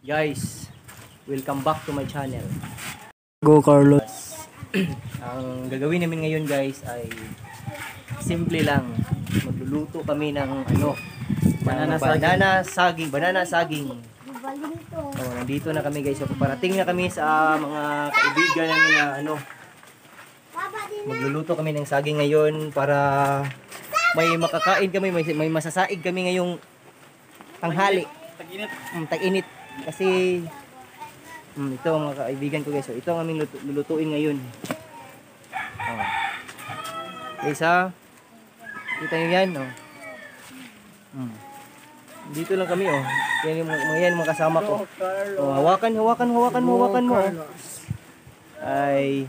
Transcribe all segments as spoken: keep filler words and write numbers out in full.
Guys, welcome back to my channel. Go Carlos. Ang gagawin namin ngayon guys ay simple lang. Magluluto kami ng ano, Banana ng banana saging, banana saging. Oh, nandito na kami guys. So, parating na kami sa mga kaibigan namin na ano, magluluto kami ng saging ngayon para may makakain kami, may, may masasaig kami ngayong tanghali. Tag-init. Mm, tag-init. Kasi mm, ito mga kaibigan ko guys. So, ito ang aming lutu- lulutuin ngayon. Oh. Guys ha. Kita nyo yan. Oh. Mm. Dito lang kami oh. Yan yung mga, yan, mga kasama ko. Oh, hawakan, hawakan, hawakan mo, hawakan mo. Ay.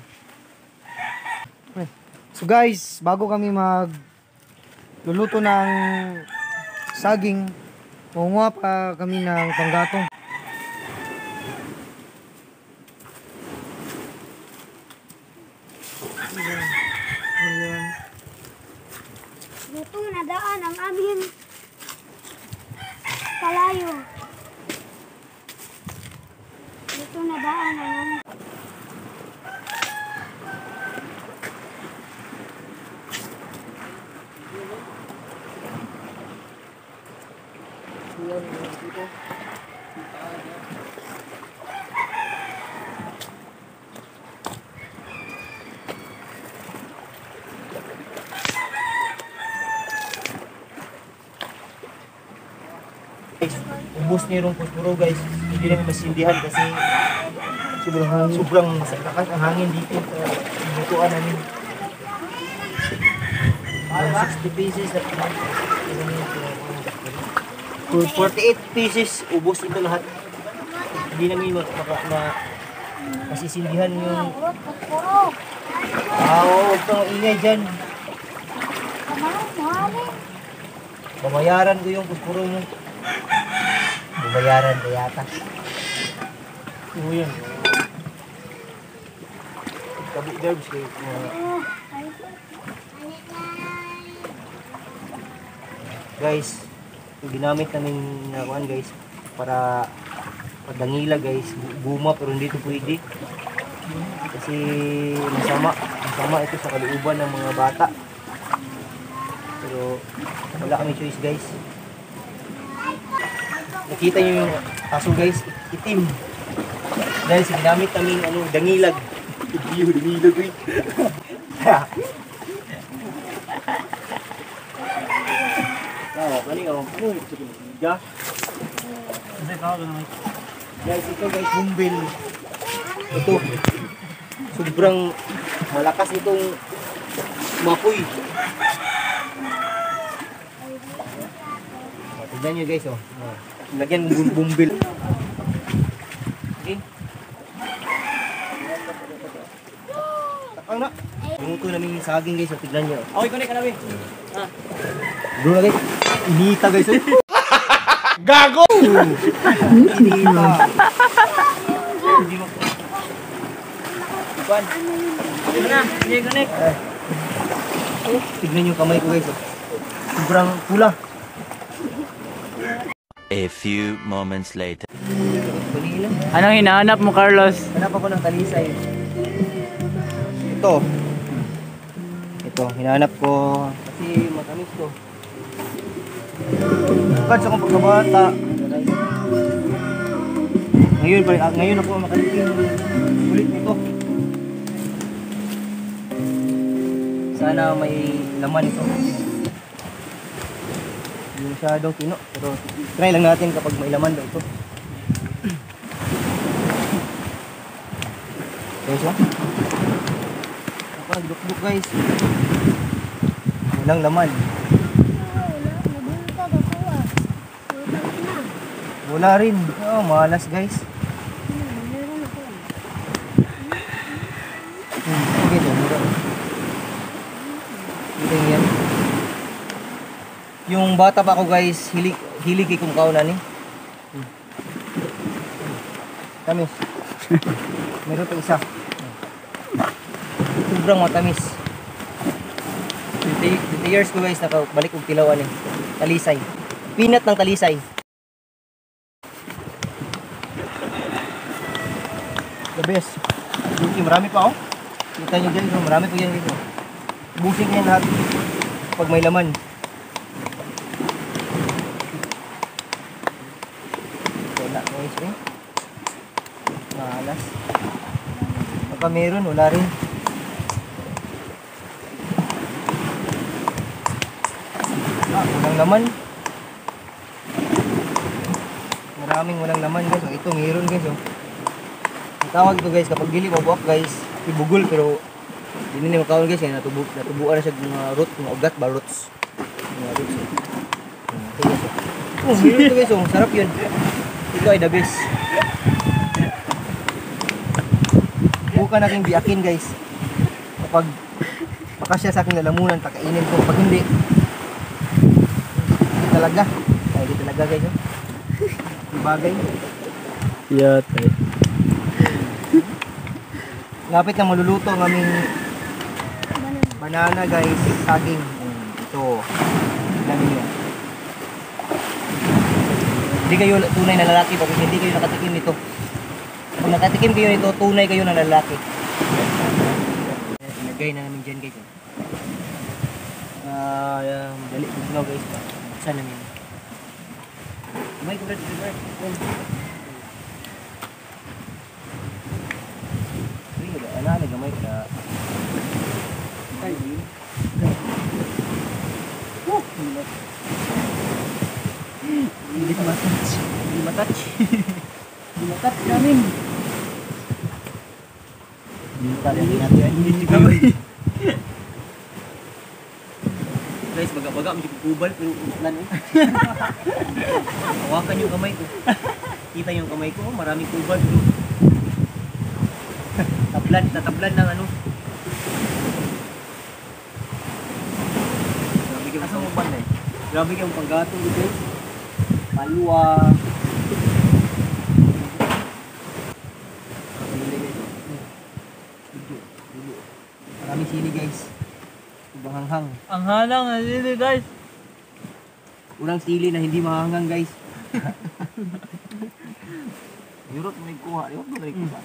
So guys, bago kami mag luluto ng saging, punguha pa kami ng panggatong. Ayan. Lutong na daan ang amin palayo. Lutong na daan ang amin. Guys, ubos niyo yung puspuro guys. Hindi namin masindihan kasi sobrang hangin. Sobrang lakas ang hangin dito sa butuan namin. Uh, sixty pieces na forty-eight pieces, ubos ito lahat. Hindi namin maka na masisindihan yung Puro. ah, oo, huwag kang ingay dyan. Kamahal, mahal. Babayaran ko yung puspuro mo. Babayaran ko yata. Oo yan. Kabi derbs kayo. Oh, ay. Guys, yung ginamit namin na kuan guys para pagdangila guys, guma pero hindi ito pwede kasi masama masama ito sa kalooban ng mga bata, pero wala kami choice guys. Nakita nyo yung aso guys, itim dahil sa ginamit namin ano, dangilag. Iyo, dangilag eh. Oh, kani oh. Ano yung sige magiga? Kasi tao naman. Guys, ito guys, bumbil. Ito. Sobrang malakas itong mapoy. Oh, tignan nyo guys oh. Oh. Lagyan mo bum- bumbil. Okay. Takang na. Luto namin yung saging guys, oh. Tignan nyo. Okay, connect ka namin. Ha? Bro na guys. Inita guys. Oh. Gago! Inita. Hindi mo. Iban. Ano na? Sige, connect. Eh. Oh, tignan yung kamay ko guys. Oh. Sobrang pula. A few moments later. Balila. Anong hinahanap mo, Carlos? Hanap ako ng talisay. Ito. Ito, hinahanap ko kasi matamis to. Bukan sa kong pagkabata. Ngayon, pa- ngayon ako makalikin ulit nito. Sana may laman ito. Hindi masyadong tino, pero try lang natin kapag may laman daw ito. Guys, oh. Ako nagdukduk guys. Walang laman. Nabunta ba ko ah? Lutong na. Wala rin. Oh, malas guys. Meron ako. Hmm, okay ito. Mura. Ito yan. Yung bata pa ako guys, hilig, hilig ikong kaunan eh. Hmm. Tamis. Meron pa isa. Sobrang matamis. twenty years ko guys, nakabalik kong tilawan eh. Talisay. Peanut ng talisay. The best. Busi, marami pa oh. Kita nyo dyan, oh. Marami pa yan dito. Busin ko yan lahat. Pag may laman. Wala guys eh. Malas. Baka meron, wala rin. Ah, walang laman. Maraming walang laman guys. Oh, ito meron guys oh. Ang tawag ito guys, kapag dili mabuak guys, ibugol pero hindi nila makawal guys, kaya natubu, natubuan na siya ng mga root, mga ugat ba roots. Mga roots eh. Hmm, ito guys oh. Oh, meron ito guys oh, sarap yun. Ito ay the best. Bukan natin biyakin guys. Kapag makasya sa aking lalamunan, pakainin ko. Pag hindi, hindi talaga. Ay, hindi talaga guys oh. Bagay. Yat. Lapit na maluluto ang aming banana guys, saging. Mm, ito. Tignan niyo. Hindi kayo tunay na lalaki pag hindi kayo nakatikim nito. Kung nakatikim kayo nito, tunay kayo na lalaki. Ilagay na namin dyan guys. Ah, uh, dali ko guys. Buksan namin. May ko rin, Brad. Ano, nagamay ka. Ay, oh, hindi ka matouch. Hindi matouch. Hindi matouch namin. Hindi matouch natin. Hindi kamay. Guys, baga-baga, medyo kubal, pero uslan eh. Hawakan yung kamay ko. Kita yung kamay ko, oh, maraming kubal. Pero tablan, tatablan ng ano. Grabe kayo. Asa mo ba na eh? Grabe kayo ang panggato dito. Palwa. Maraming sili guys. Ibang hanghang. Ang halang na sili guys. Unang sili na hindi mahanghang guys. Yurot mo nagkuha. Yurot mo nagkuha.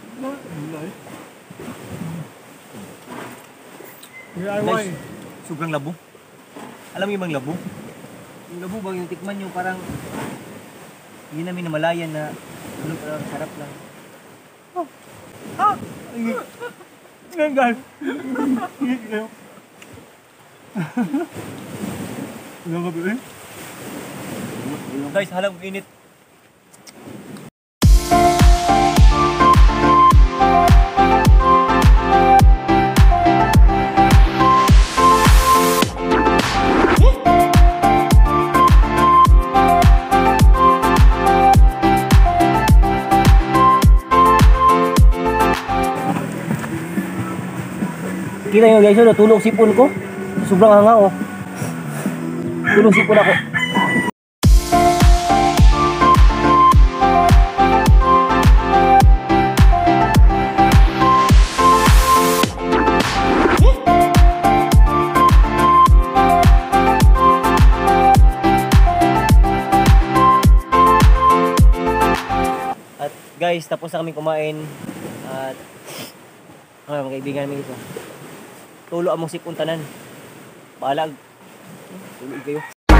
Guys, sobrang labo. Alam mo yung bang labo? Yung labo bang yung tikman yung parang hindi namin namalayan na ano parang sarap lang. Oh. Ah! Ngayon guys. Guys, halang init. Kita nyo guys, natulog sipon ko. Sobrang hanga oh. Tulog sipon ako. At guys, tapos na kami kumain. At ah, mga kaibigan namin ito. Tulo among sipuntanan. Paalag. Tulog kayo.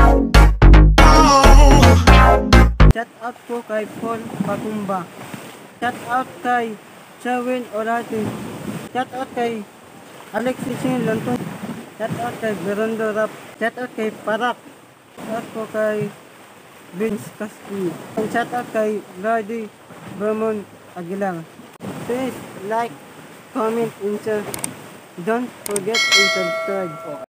Shout out po kay Paul Pagumba. Shout out kay Sherwin Orati. Shout out kay Alex Richin Lanton. Shout out kay Berondo Rap. Shout out kay Parak. Shout out po kay Vince Castillo. And shout out kay Brady Vermont Aguilar. Please like, comment, and share. Don't forget to subscribe.